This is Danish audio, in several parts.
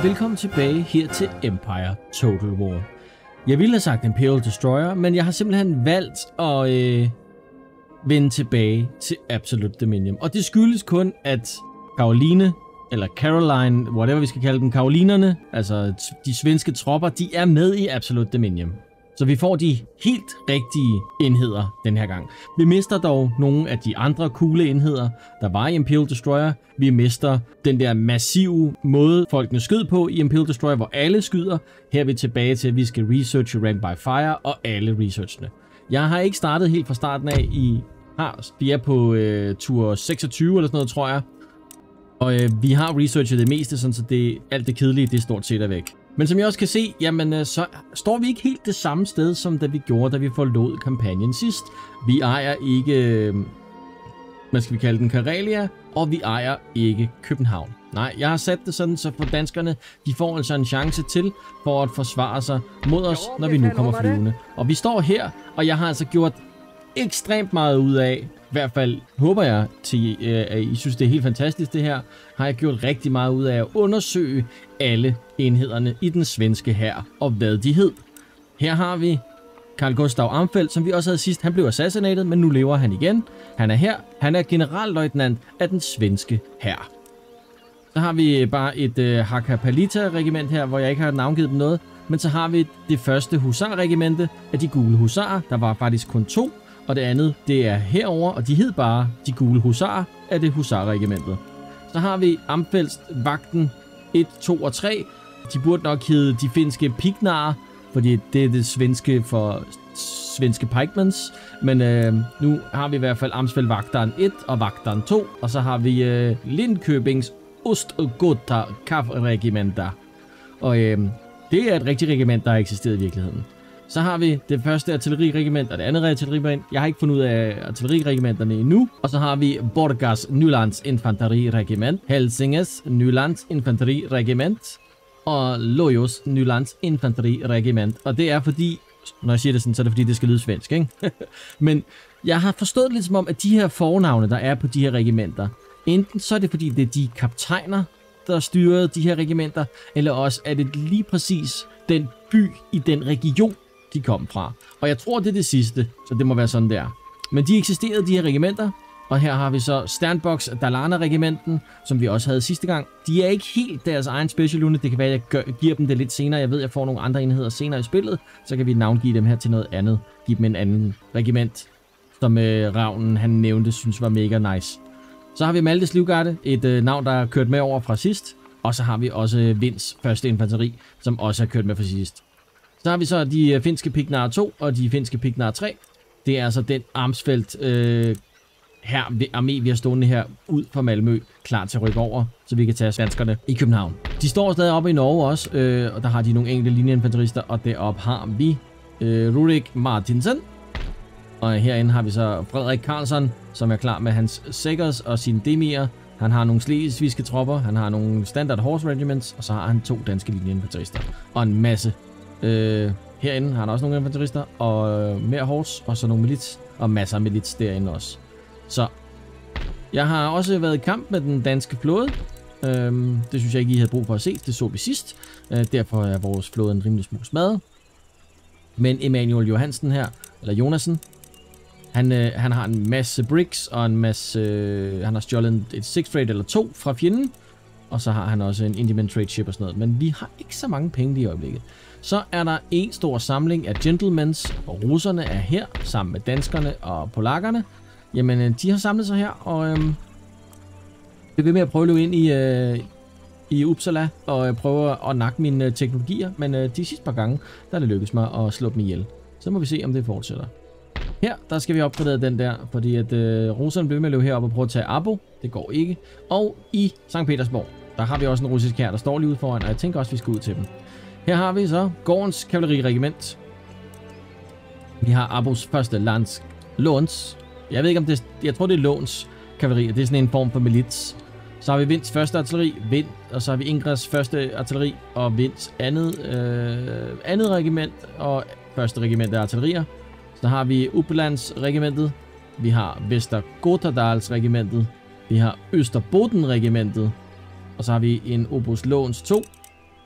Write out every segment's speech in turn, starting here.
velkommen tilbage her til Empire Total War. Jeg ville have sagt Imperial Destroyer, men jeg har simpelthen valgt at vende tilbage til Absolute Dominion. Og det skyldes kun, at Caroline, eller Caroline, whatever vi skal kalde dem, Carolinerne, altså de svenske tropper, de er med i Absolute Dominion. Så vi får de helt rigtige enheder den her gang. Vi mister dog nogle af de andre coole enheder, der var i Imperial Destroyer. Vi mister den der massive måde, folkene skød på i Imperial Destroyer, hvor alle skyder. Her er vi tilbage til, at vi skal researche Rank by Fire og alle researchene. Jeg har ikke startet helt fra starten af. Vi er på tur 26 eller sådan noget, tror jeg. Og vi har researchet det meste, sådan, så alt det kedelige, det stort set er væk. Men som jeg også kan se, jamen så står vi ikke helt det samme sted, som da vi gjorde, da vi forlod kampagnen sidst. Vi ejer ikke, hvad skal vi kalde den, Karelia, og vi ejer ikke København. Nej, jeg har sat det sådan, så for danskerne, de får altså en chance til for at forsvare sig mod os, når vi nu kommer flyvende. Og vi står her, og jeg har altså gjort ekstremt meget ud af, i hvert fald håber jeg, at I synes, det er helt fantastisk det her, har jeg gjort rigtig meget ud af at undersøge alle enhederne i den svenske hær, og hvad de hed. Her har vi Carl Gustav Armfeldt, som vi også havde sidst. Han blev assassinated, men nu lever han igen. Han er her. Han er generalløjtnant af den svenske hær. Så har vi bare et Hakkapeliitta-regiment her, hvor jeg ikke har navngivet dem noget. Men så har vi det første husarregimente af de gule husarer. Der var faktisk kun 2. Og det andet, det er herover, og de hed bare de gule husarer af det husarregimentet. Så har vi Amfeldts vagten 1, 2 og 3. De burde nok hedde de finske pignarer, fordi det er det svenske for svenske pikemans. Men nu har vi i hvert fald Amsfeldvagteren 1 og vagteren 2. Og så har vi Lindköpings Ostgota Kaffregimenter. Og det er et rigtigt regiment, der har eksisteret i virkeligheden. Så har vi det første artilleriregiment og det andet artilleriregiment. Jeg har ikke fundet ud af artilleriregimenterne endnu. Og så har vi Borgas Nylands Infanteriregiment, Helsinges Nylands Infanteriregiment og Lojos Nylands Infanteriregiment. Og det er fordi, når jeg siger det sådan, så er det fordi, det skal lyde svensk, ikke? Men jeg har forstået lidt som om, at de her fornavne, der er på de her regimenter, enten så er det fordi, det er de kaptajner, der styrede de her regimenter, eller også er det lige præcis den by i den region, de kom fra. Og jeg tror, det er det sidste, så det må være sådan der. Men de eksisterede, de her regimenter, og her har vi så Sternboks Dalarna-regimenten, som vi også havde sidste gang. De er ikke helt deres egen special unit. Det kan være, at jeg giver dem det lidt senere. Jeg ved, jeg får nogle andre enheder senere i spillet, så kan vi navngive dem her til noget andet. Give dem en anden regiment, som Ravnen, han nævnte, synes var mega nice. Så har vi Maltes Livgarde, et navn, der er kørt med over fra sidst. Og så har vi også Vinds første infanteri, som også er kørt med fra sidst. Så har vi så de finske Pignar 2 og de finske Pignar 3. Det er altså den Armsfeldt her armé, vi har stående her ud fra Malmø, klar til at rykke over, så vi kan tage svenskerne i København. De står stadig oppe i Norge også, og der har de nogle enkelte linjeinfanterister, og deroppe har vi Rurik Martinsen. Og herinde har vi så Frederik Karlsson, som er klar med hans Sækkers og sine demier. Han har nogle slesvigske tropper, han har nogle standard horse regiments, og så har han 2 danske linjeinfanterister. Og en masse. Herinde har han også nogle infanterister, og mere horse, og så nogle milits, og masser af milits derinde også. Så jeg har også været i kamp med den danske flåde. Det synes jeg ikke, I havde brug for at se. Det så vi sidst. Derfor er vores flåde en rimelig smule smadret. Men Emanuel Johansen her, eller Jonasen, han har en masse bricks og en masse... han har stjålet et 6 trade eller 2 fra fjenden. Og så har han også en Indian trade ship og sådan noget. Men vi har ikke så mange penge i øjeblikket. Så er der en stor samling af gentlemans, og russerne er her sammen med danskerne og polakkerne. Jamen, de har samlet sig her, og jeg vil med at prøve at løbe ind i Uppsala og prøve at nakke mine teknologier. Men de sidste par gange, der er det lykkedes mig at slå dem ihjel. Så må vi se, om det fortsætter. Her, der skal vi opgradere den der, fordi at russerne bliver med at løbe herop og prøve at tage Abo. Det går ikke. Og i Sankt Petersborg, der har vi også en russisk hær, der står lige ude foran, og jeg tænker også, vi skal ud til dem. Her har vi så Gårdens kavaleriregiment. Vi har Abos første Låns. Jeg ved ikke om det jeg tror det er Låns kavaleri, det er sådan en form for milits. Så har vi Vinds første artilleri, Vind, og så har vi Ingres første artilleri, og Vinds andet regiment, og første regiment af artillerier. Så har vi Upplands regimentet, vi har Västergotadals regimentet, vi har Österbotten regimentet, og så har vi en Obos Låns 2,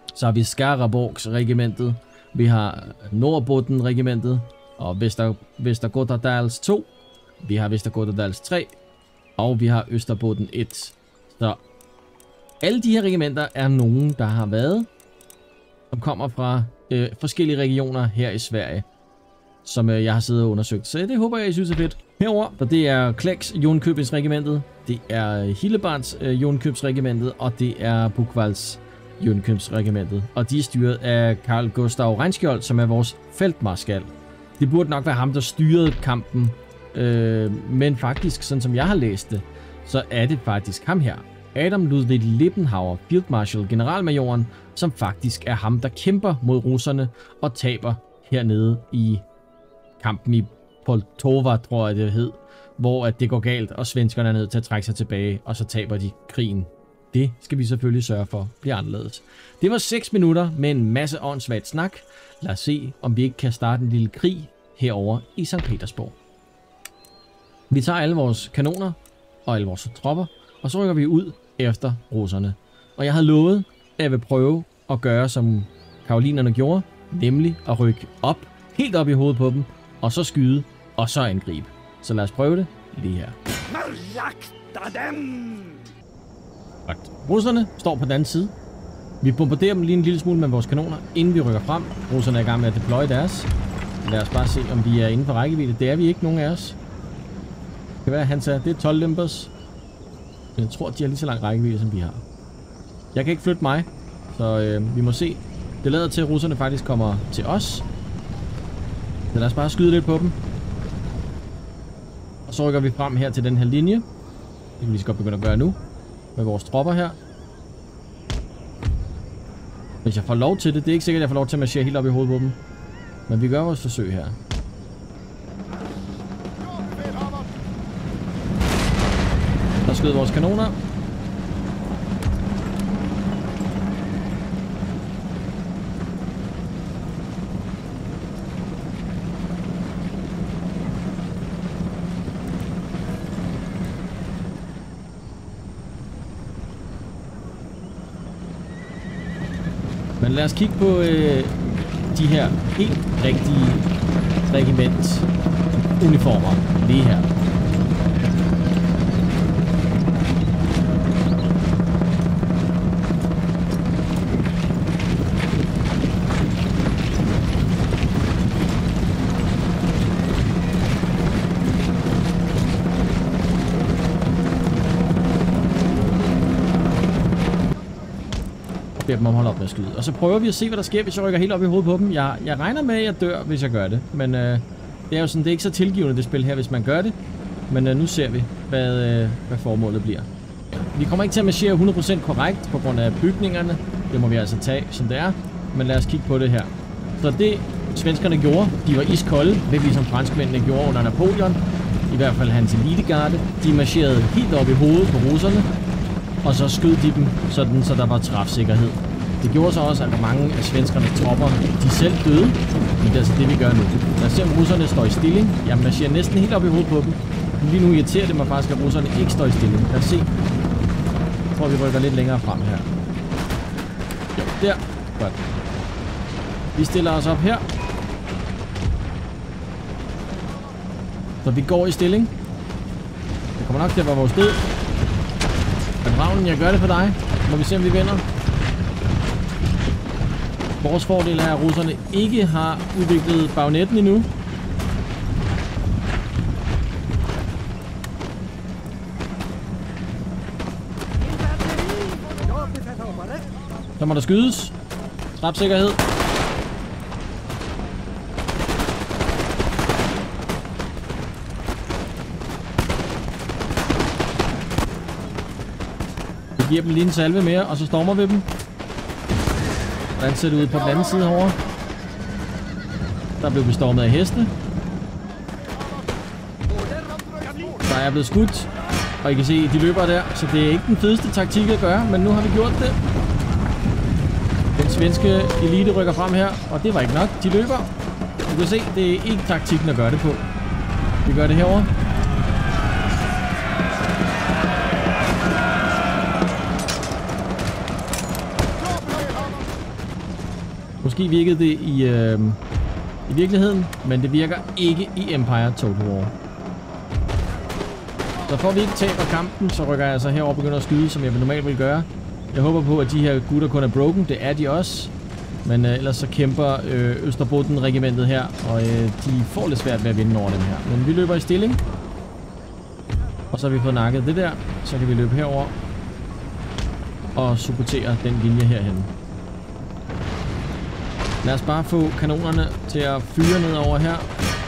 Så har vi Skaraborgs regimentet. Vi har Nordbotten regimentet. Og Vestergotadals 2. Vi har Vestergotadals 3. Og vi har Østerbotten 1. Så alle de her regimenter er nogen, der har været. Som kommer fra forskellige regioner her i Sverige. Som jeg har siddet og undersøgt. Så det håber jeg, I synes er fedt. Herover, for det er Klecks Jonkøbings-regimentet. Det er Hillebards Jonkøbs-regimentet. Og det er Bukvalds Jonkøbs-regimentet. Og de er styret af Carl Gustav Reinskjold, som er vores feltmarskal. Det burde nok være ham, der styrede kampen. Men faktisk, sådan som jeg har læst det, så er det faktisk ham her. Adam Ludwig Liebenhauer, Field Marshal, generalmajoren, som faktisk er ham, der kæmper mod russerne og taber hernede i kampen i Poltava, tror jeg det hed, hvor at det går galt, og svenskerne er nødt til at trække sig tilbage, og så taber de krigen. Det skal vi selvfølgelig sørge for bliver anderledes. Det var 6 minutter med en masse åndssvagt snak. Lad os se, om vi ikke kan starte en lille krig herover i Sankt Petersborg. Vi tager alle vores kanoner og alle vores tropper, og så rykker vi ud efter russerne. Og jeg havde lovet, at jeg vil prøve at gøre, som karolinerne gjorde, nemlig at rykke op, helt op i hovedet på dem, og så skyde, og så angribe. Så lad os prøve det lige her. Russerne står på den anden side. Vi bombarderer dem lige en lille smule med vores kanoner, inden vi rykker frem. Russerne er i gang med at deploye deres. Lad os bare se, om vi er inden for rækkevidde. Det er vi ikke, nogen af os. Det kan være, han sagde, det er 12 limbers. Men jeg tror, de har lige så lang rækkevidde, som vi har. Jeg kan ikke flytte mig, så vi må se. Det lader til, at russerne faktisk kommer til os. Så lad os bare skyde lidt på dem. Og så rykker vi frem her til den her linje. Det kan vi lige så godt begynde at gøre nu. Med vores tropper her. Hvis jeg får lov til det. Det er ikke sikkert, at jeg får lov til at marchere helt op i hovedet på dem. Men vi gør vores forsøg her. Der skød vores kanoner. Men lad os kigge på de her helt rigtige regimentsuniformer lige her. Dem om at holde op med at skyde. Og så prøver vi at se, hvad der sker, hvis jeg rykker helt op i hovedet på dem. Jeg regner med, at jeg dør, hvis jeg gør det. Men det er jo sådan, det er ikke så tilgivende, det spil her, hvis man gør det. Men nu ser vi, hvad formålet bliver. Vi kommer ikke til at marchere 100% korrekt på grund af bygningerne. Det må vi altså tage, som det er. Men lad os kigge på det her. Så det svenskerne gjorde, de var iskolde, lidt ligesom franskmændene gjorde under Napoleon. I hvert fald hans elitegarde. De marcherede helt op i hovedet på russerne. Og så skød de dem, sådan, så der var træfsikkerhed. Det gjorde så også, at mange af svenskernes tropper, de selv døde. Men det er altså det, vi gør nu. Lad os se, om russerne står i stilling. Jeg marcherer næsten helt op i hovedet på dem. Lige nu irriterer det mig faktisk, at russerne ikke står i stilling. Lad os se. Jeg tror, vi rykker lidt længere frem her. Jo, der. Godt. Vi stiller os op her. Så vi går i stilling. Det kommer nok til at være vores død. Men Ravnen, jeg gør det for dig. Må vi se, om vi vinder. Vores fordel er, at russerne ikke har udviklet bagnetten endnu. Så må der skydes. Træfsikkerhed. Vi giver dem lige en salve mere, og så stormer vi dem. Hvordan ser det ud på den anden side herovre? Der blev bestormet af heste. Der er blevet skudt. Og I kan se, de løber der. Så det er ikke den fedeste taktik at gøre, men nu har vi gjort det. Den svenske elite rykker frem her, og det var ikke nok. De løber. Du kan se, det er ikke taktikken at gøre det på. Vi gør det herovre. Måske virkede det i virkeligheden, men det virker ikke i Empire Total War. Så for at vi ikke taber kampen, så rykker jeg altså herover og begynder at skyde, som jeg normalt vil gøre. Jeg håber på, at de her gutter kun er broken. Det er de også. Men ellers så kæmper Østerbotten-regimentet her, og de får lidt svært ved at vinde over dem her. Men vi løber i stilling. Og så har vi fået nakket det der. Så kan vi løbe herover og supportere den linje herhen. Lad os bare få kanonerne til at fyre ned over her.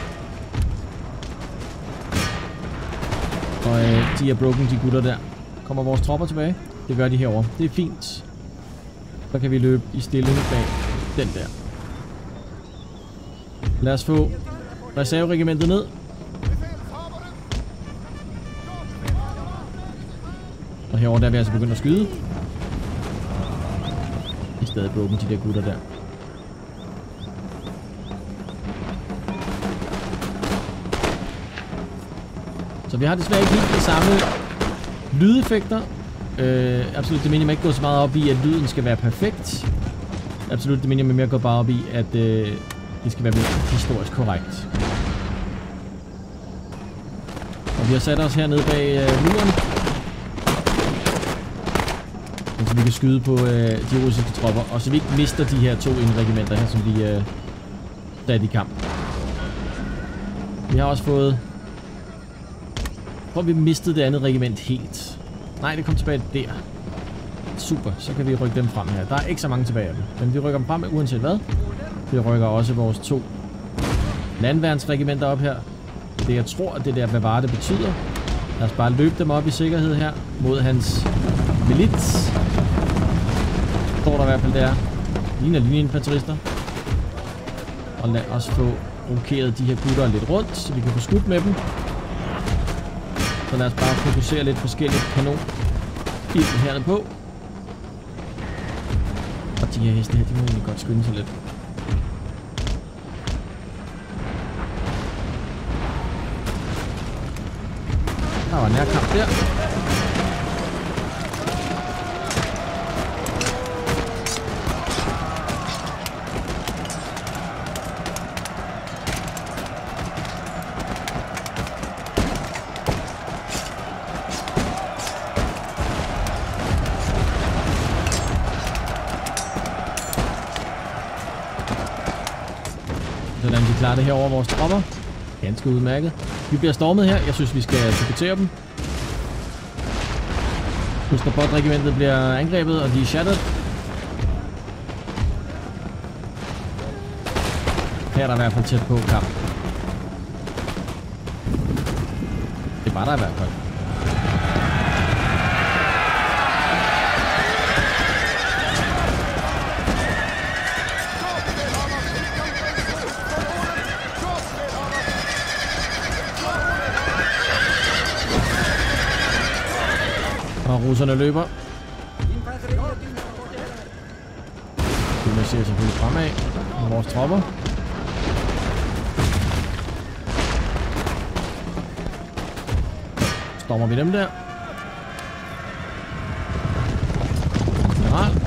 Og de er broken, de gutter der. Kommer vores tropper tilbage? Det gør de herover. Det er fint. Så kan vi løbe i stilling bag den der. Lad os få reserveregimentet ned. Og herover der er vi altså begyndt at skyde. De er stadig broken, de der gutter der. Så vi har desværre ikke helt de samme lydeffekter. Absolut det minimum ikke går så meget op i, at lyden skal være perfekt. Absolut det minimum mere går bare op i, at det skal være historisk korrekt. Og vi har sat os hernede bag muren. Så vi kan skyde på de russiske tropper. Og så vi ikke mister de her 2 indregimenter her, som vi sat i kamp. Vi har også fået... Jeg tror, vi mistede det andet regiment helt. Nej, det kom tilbage der. Super, så kan vi rykke dem frem her. Der er ikke så mange tilbage af dem. Men vi rykker dem frem uanset hvad. Vi rykker også vores 2 landværnsregimenter op her. Det jeg tror, at det der bevare det betyder. Lad os bare løbe dem op i sikkerhed her. Mod hans milits. Står der i hvert fald der. Ligner linjeinfanterister. Og lad os få rokeret de her gutter lidt rundt, så vi kan få skudt med dem. Så lad os bare fokusere lidt forskelligt kanon ilden hernede på. Og de her heste her, de må egentlig godt skynde sig lidt. Der var en nærkamp der. Sådan de klarer det her over vores tropper. Ganske udmærket. Vi bliver stormet her. Jeg synes, vi skal supportere dem. Østerbotten-regimentet bliver angrebet, og de er shattered. Her er der i hvert fald tæt på kamp. Det var der i hvert fald. Og russerne løber. Vi ser selvfølgelig fremad med vores tropper. Stormer vi dem der. General.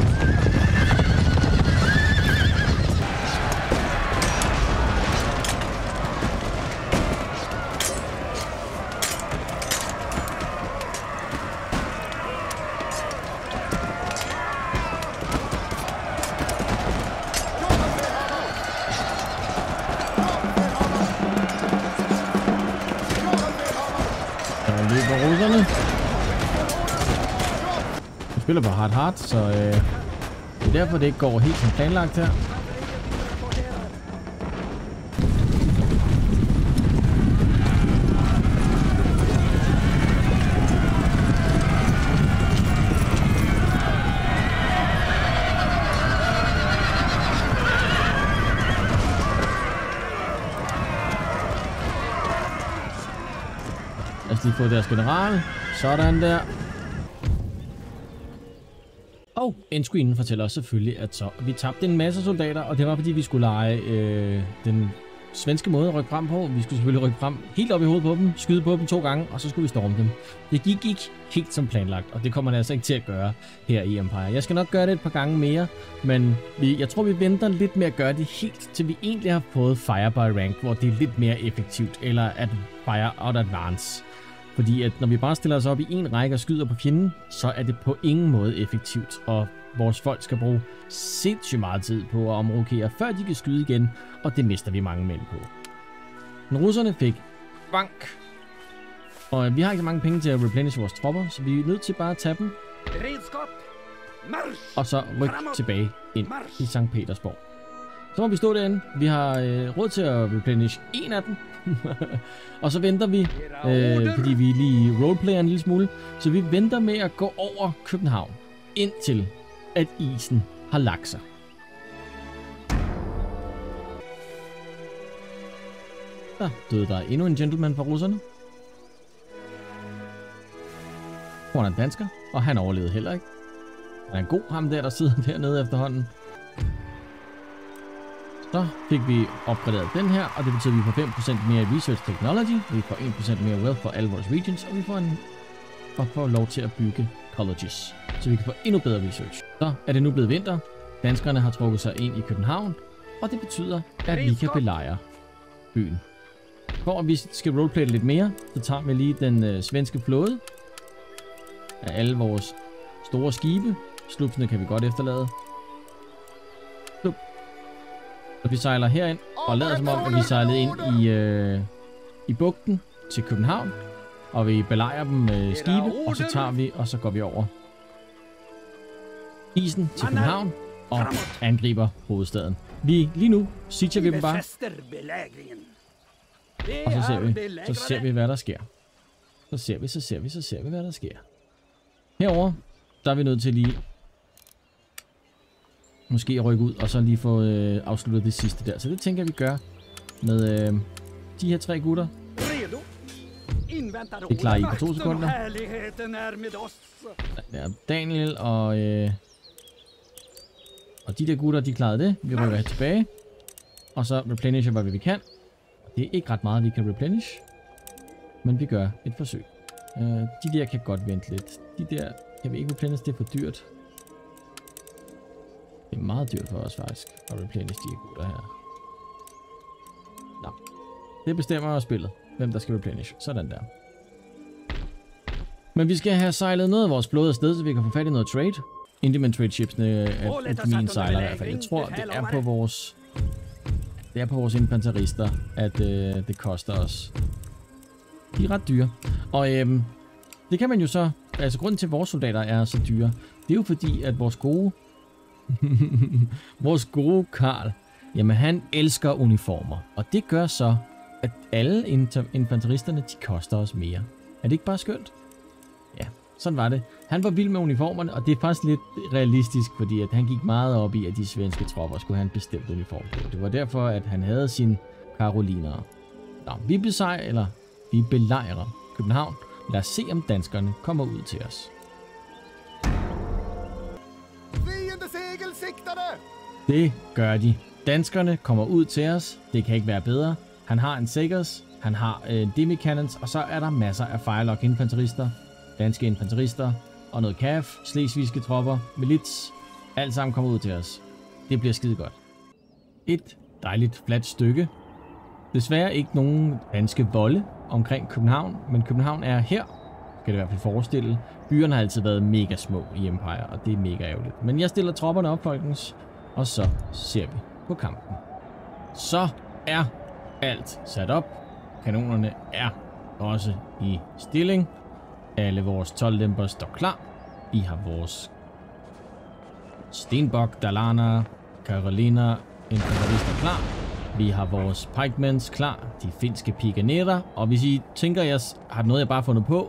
Løber russerne. Vi spiller på hard, så det er derfor, det ikke går helt som planlagt her. Lad os lige få deres general. Sådan der. Og endscreenen fortæller os selvfølgelig, at så vi tabte en masse soldater, og det var fordi vi skulle lege den svenske måde at rykke frem på. Vi skulle selvfølgelig rykke frem helt op i hovedet på dem, skyde på dem 2 gange, og så skulle vi storme dem. Det gik ikke helt som planlagt, og det kommer det altså ikke til at gøre her i Empire. Jeg skal nok gøre det et par gange mere, men jeg tror, vi venter lidt med at gøre det helt, til vi egentlig har fået Fire by Rank, hvor det er lidt mere effektivt, eller at Fire out Advance. Fordi at når vi bare stiller os op i en række og skyder på fjenden, så er det på ingen måde effektivt, og vores folk skal bruge sindssygt meget tid på at omrokere, før de kan skyde igen, og det mister vi mange mænd på. Men russerne fik bank, og vi har ikke så mange penge til at replenish vores tropper, så vi er nødt til bare at tage dem, og så rykke tilbage ind i Sankt Petersborg. Så må vi stå derinde. Vi har råd til at replenish en af dem. Og så venter vi, fordi vi lige roleplayer en lille smule, så vi venter med at gå over København, indtil at isen har lagt sig. Der døde der endnu en gentleman fra russerne. Han er en dansker, og han overlevede heller ikke. Han er en god ham der sidder dernede efterhånden. Så fik vi opgraderet den her, og det betyder, at vi får 5% mere Research Technology, vi får 1% mere Wealth for alle vores regions, og vi får lov til at bygge colleges, så vi kan få endnu bedre research. Så er det nu blevet vinter. Danskerne har trukket sig ind i København, og det betyder, at vi kan belejre byen. For at vi skal roleplay lidt mere, så tager vi lige den svenske flåde af alle vores store skibe. Slupsene kan vi godt efterlade. Så vi sejler herind og lader som om, at vi sejlede ind i bugten til København. Og vi belejrer dem med skibe, og så tager vi, og så går vi over isen til København og angriber hovedstaden. Lige nu sieger vi dem bare. Og så ser vi, hvad der sker. Så ser vi, hvad der sker. Herover der er vi nødt til lige måske at rykke ud, og så lige få afsluttet det sidste der. Så det tænker jeg, vi gør med de her 3 gutter. Det klarer I på 2 sekunder. Der Daniel og de der gutter, de klarede det. Vi rykker tilbage. Og så replenisher, hvad vi kan. Det er ikke ret meget, vi kan replenish. Men vi gør et forsøg. De der kan godt vente lidt. De der kan vi ikke replenish, det er for dyrt. Det er meget dyrt for os faktisk at replenish de gutter her. Nå. Det bestemmer spillet, hvem der skal replenish. Sådan der. Men vi skal have sejlet noget af vores flåde afsted, så vi kan få fat i noget trade. Indian trade shipsene er min sejler i hvert fald. Jeg tror, det er på vores... Det er på vores infanterister, at det koster os. De er ret dyre. Og det kan man jo så... Altså grunden til, at vores soldater er så dyre, det er jo fordi, at vores gode... vores gode Karl, jamen han elsker uniformer. Og det gør så, at alle infanteristerne, de koster os mere. Er det ikke bare skønt? Ja, sådan var det. Han var vild med uniformerne, og det er faktisk lidt realistisk, fordi at han gik meget op i, at de svenske tropper skulle have en bestemt uniform på. Det var derfor, at han havde sine karolinere. Nå, vi belejrer København. Lad os se, om danskerne kommer ud til os. Det gør de. Danskerne kommer ud til os. Det kan ikke være bedre. Han har en Segers, han har Demi-cannons, og så er der masser af Firelock infanterister, danske infanterister, og noget KAF, slesvigske tropper, milits. Alt sammen kommer ud til os. Det bliver skide godt. Et dejligt fladt stykke. Desværre ikke nogen danske volde omkring København, men København er her, kan det i hvert fald forestille. Byerne har altid været mega små i Empire, og det er mega ærgerligt. Men jeg stiller tropperne op, folkens, og så ser vi på kampen. Så er alt sat op. Kanonerne er også i stilling. Alle vores 12-dæmper står klar. Vi har vores Stenbock, Dalarna, Carolina, infanterister klar. Vi har vores pikemans klar. De finske pikenerer. Og hvis I tænker, jeg har noget, jeg bare fundet på.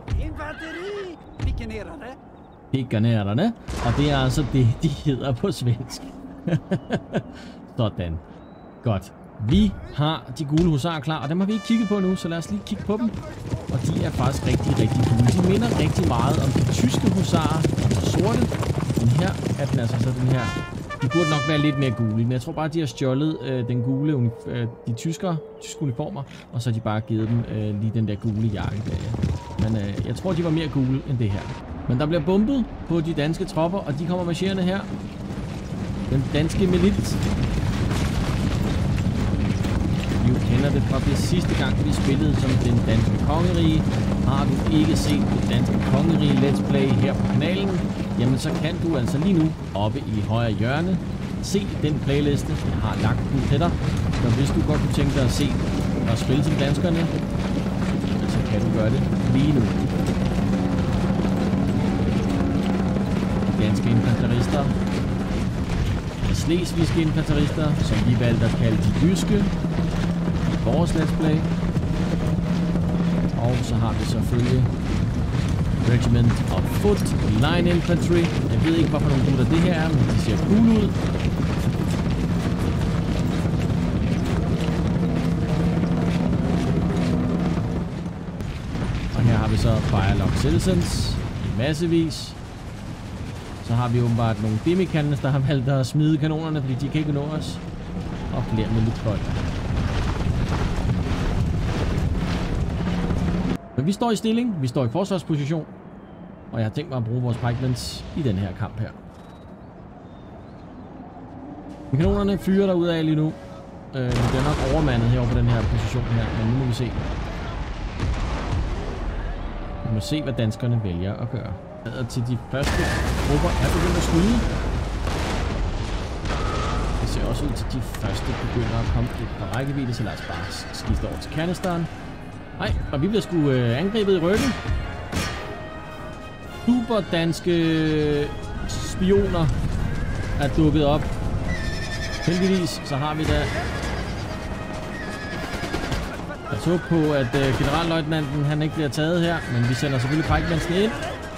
Pikenererne. Og det er altså det, de hedder på svensk. Sådan. Godt. Vi har de gule husarer klar, og dem har vi ikke kigget på nu, så lad os lige kigge på dem. Og de er faktisk rigtig gule. De minder rigtig meget om de tyske husarer, som er sorte. Men her er den altså så den her De burde nok være lidt mere gule, men jeg tror bare, de har stjålet den gule, de tyske uniformer, og så har de bare givet dem lige den der gule jakke der. Men jeg tror, de var mere gule end det her. Men der bliver bombet på de danske tropper, og de kommer marcherende her. Den danske milit. Du kender det fra det sidste gang, vi spillede som den danske kongerige. Har du ikke set det danske kongerige Let's Play her på kanalen, jamen så kan du altså lige nu oppe i højre hjørne se den playliste, jeg har lagt den til dig. Så hvis du godt kunne tænke dig at se og spille som danskerne, så kan du gøre det lige nu. Danske infanterister. Slesvigske infanterister, som vi valgte at kalde de jyske. Vores Let's Play. Og så har vi selvfølgelig Regiment of Foot Line Infantry. Jeg ved ikke, hvorfor nogle gutter det her er, men de ser cool ud. Og her har vi så Firelock Citizens i massevis. Så har vi åbenbart nogle Demi-cannons, der har valgt at smide kanonerne, fordi de kan ikke nå os. Og flere med lidt folk. Men vi står i stilling, vi står i forsvarsposition, og jeg har tænkt mig at bruge vores pikemans i den her kamp her. Kanonerne fyrer der ud af lige nu. Det er nok overmandet herovre på den her position her, men nu må vi se. Vi må se, hvad danskerne vælger at gøre. Til de første grupper er begyndt at skyde. Det ser også ud til, de første begynder at komme lidt på rækkevidde, så lad os bare skifte over til kanisteren. Nej, og vi bliver sgu angrebet i ryggen. Super danske spioner er dukket op. Heldigvis så har vi da jeg så på, at generalløjtnanten han ikke bliver taget her, men vi sender selvfølgelig pikemansen ind.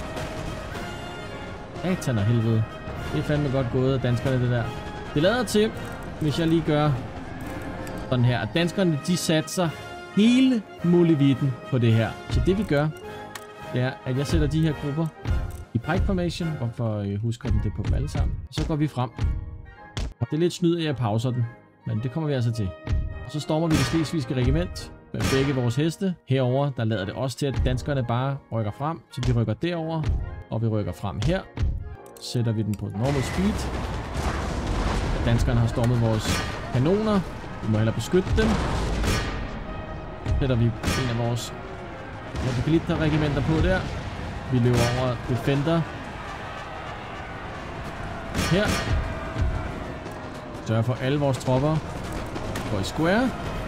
Satan og helvede. Det er fandme godt gået af danskerne, det der. Det lader til, hvis jeg lige gør sådan her, at danskerne de satser hele muligheden på det her. Så det vi gør, det er, at jeg sætter de her grupper i pike formation. Hvorfor husker den det på dem alle sammen? Så går vi frem. Det er lidt snyd, at jeg pauser den, men det kommer vi altså til. Og så stormer vi det slesvigske regiment med begge vores heste. Herover der lader det også til, at danskerne bare rykker frem. Så vi rykker derover, og vi rykker frem her. Sætter vi den på normal speed. Danskerne har stormet vores kanoner. Vi må hellere beskytte dem. Sætter vi en af vores regimenter på der. Vi løber over Defender. Her. Sørger for alle vores tropper går i square.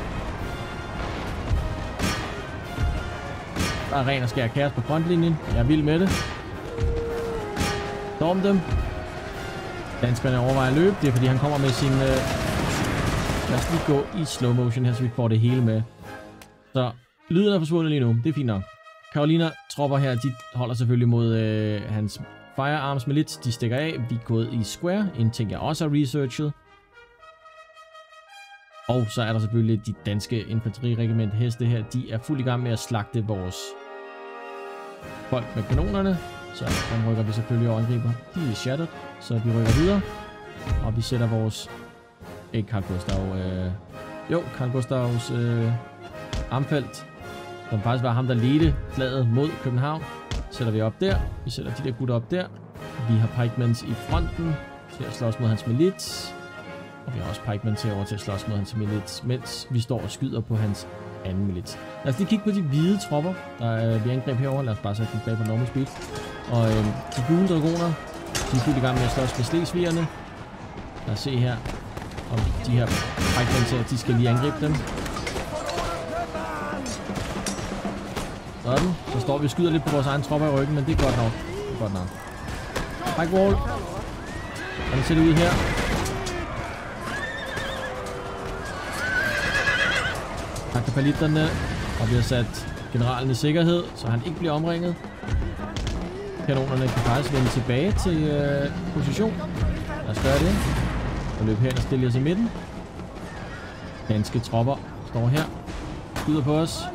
Der er ren og skær kaos på frontlinjen. Jeg er vild med det. Storm dem. Danskerne overvejer at løbe. Det er fordi han kommer med sin... Lad os lige gå i slow motion her, så vi får det hele med. Så lyden er forsvundet lige nu. Det er fint nok. Carolina tropper her, de holder selvfølgelig mod hans firearms milit. De stikker af. Vi er gået i square. En ting jeg også har researchet. Og så er der selvfølgelig de danske infanteriregiment heste her. De er fuld i gang med at slagte vores folk med kanonerne. Så den rykker vi selvfølgelig over angriber. De er shattered, så vi rykker videre. Og vi sætter vores... Ikke Carl Gustav... Carl Gustavs Armfeldt, som faktisk var ham, der ledte slaget mod København. Sætter vi op der. Vi sætter de der gutter op der. Vi har pikemans i fronten til at slås mod hans milit. Og vi har også pikeman til over til at slås mod hans milit, mens vi står og skyder på hans anden milit. Lad os lige kigge på de hvide tropper, der vi angreb herover. Lad os bare sætte dem bag på normal speed. Og de gule dragoner, de er fuldt i gang med at slås med slesvigerne. Lad os se her, om de her pikeman til, de skal lige angribe dem. Sådan. Så står vi og skyder lidt på vores egen tropper i ryggen, men det er godt nok. Det er godt nok. Pike wall. Hvordan ser det ud her? Takker palitterne, og vi har sat generalen i sikkerhed, så han ikke bliver omringet. Kanonerne kan faktisk vende tilbage til position. Lad os gøre det. Og løbe hen og stille os i midten. Danske tropper står her. Skyder på os.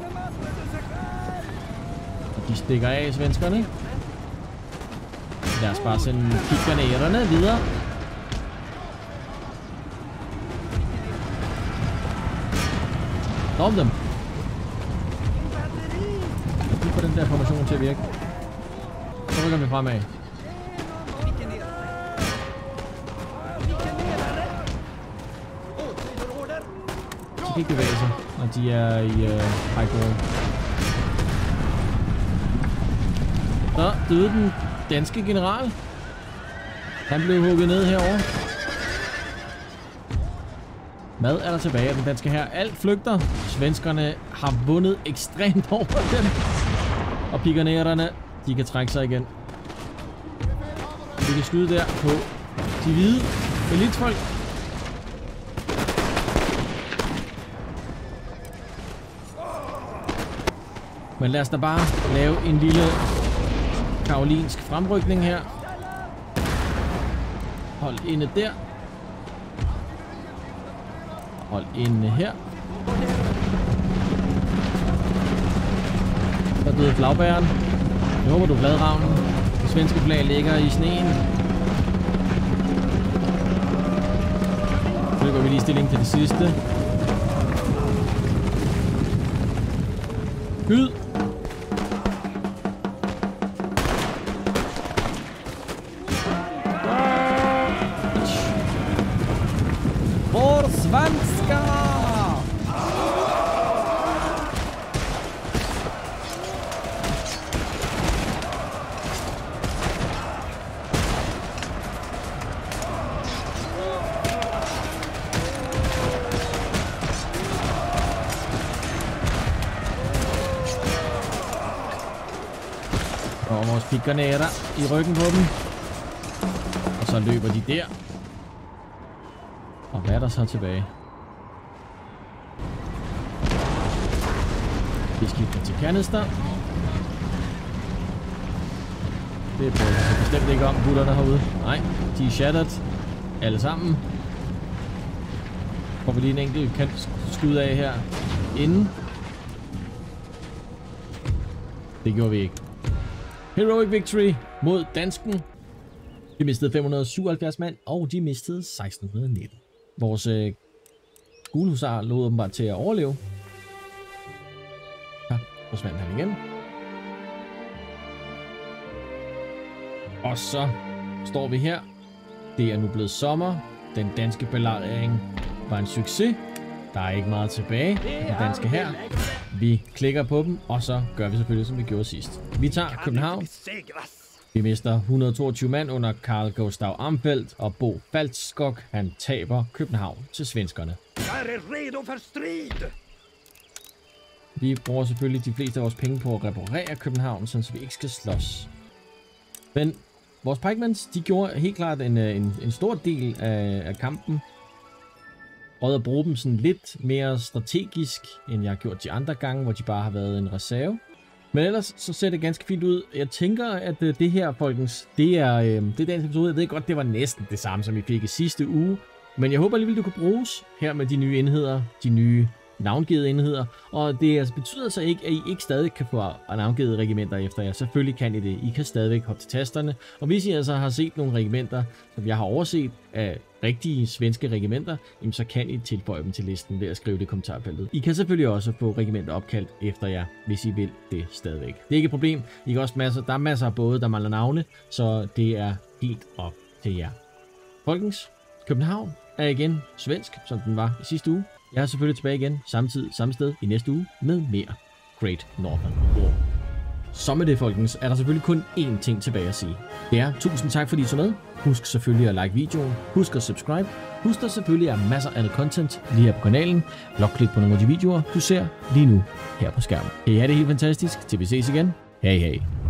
Og de stikker af, svenskerne. Lad os bare sende kikkanærerne videre. Storm dem. Nu får den der formation til at virke. Så rykker vi fremad. De kan ikke bevæge sig, når de er i high ground. Så døde den danske general. Han blev hugget ned herovre. Hvad er der tilbage af den danske hær? Alt flygter. Svenskerne har vundet ekstremt over dem. Og pikanererne, de kan trække sig igen. Vi kan skyde der på de hvide elitfolk. Men lad os da bare lave en lille karolinsk fremrykning her. Hold inde der. Hold inde her. Der døde flagbæreren. Jeg håber, du er glad, Ravnen. Det svenske flag ligger i sneen. Nu går vi lige stilling til det sidste. Skyd! For svenskar! Og vores pikanerer i ryggen på dem. Og så løber de der. Og hvad er der så tilbage? Vi skifter til kanister. Det bryder sig bestemt ikke om gutterne herude. Nej, de er shattered. Alle sammen. Får vi lige en enkelt kant skud af her inden. Det gjorde vi ikke. Heroic victory mod dansken. De mistede 577 mand, og de mistede 1619. Vores gule husar lå åbenbart til at overleve. Ja, forsvandt han igen. Og så står vi her. Det er nu blevet sommer. Den danske belejring var en succes. Der er ikke meget tilbage af den danske hær. Vi klikker på dem, og så gør vi selvfølgelig, som vi gjorde sidst. Vi tager København. Vi mister 122 mand under Carl Gustav Armfeldt, og Bo Falskog, han taber København til svenskerne. Vi bruger selvfølgelig de fleste af vores penge på at reparere København, så vi ikke skal slås. Men vores pikemans, de gjorde helt klart en stor del af kampen. Prøvede at bruge dem sådan lidt mere strategisk, end jeg har gjort de andre gange, hvor de bare har været en reserve. Men ellers så ser det ganske fint ud. Jeg tænker, at det her, folkens, det er dagens episode. Jeg ved godt, det var næsten det samme, som vi fik i sidste uge. Men jeg håber alligevel, det kunne bruges her med de nye enheder, de nye navngivede enheder. Og det altså betyder så ikke, at I ikke stadig kan få navngivede regimenter efter jer. Selvfølgelig kan I det. I kan stadigvæk hoppe til tasterne. Og hvis I altså har set nogle regimenter, som jeg har overset af rigtige svenske regimenter, jamen så kan I tilføje dem til listen ved at skrive det i kommentarfeltet. I kan selvfølgelig også få regimenter opkaldt efter jer, hvis I vil det stadigvæk. Det er ikke et problem. I kan også der er masser af både, der mangler navne, så det er helt op til jer. Folkens, København er igen svensk, som den var i sidste uge. Jeg er selvfølgelig tilbage igen, samme tid, samme sted i næste uge, med mere Great Northern War. Så med det, folkens, er der selvfølgelig kun én ting tilbage at sige. Det er tusind tak, fordi I så med. Husk selvfølgelig at like videoen. Husk at subscribe. Husk der selvfølgelig er masser af andet content lige her på kanalen. Klik på nogle af de videoer, du ser lige nu her på skærmen. Kan I have det helt fantastisk, til vi ses igen. Hej hej.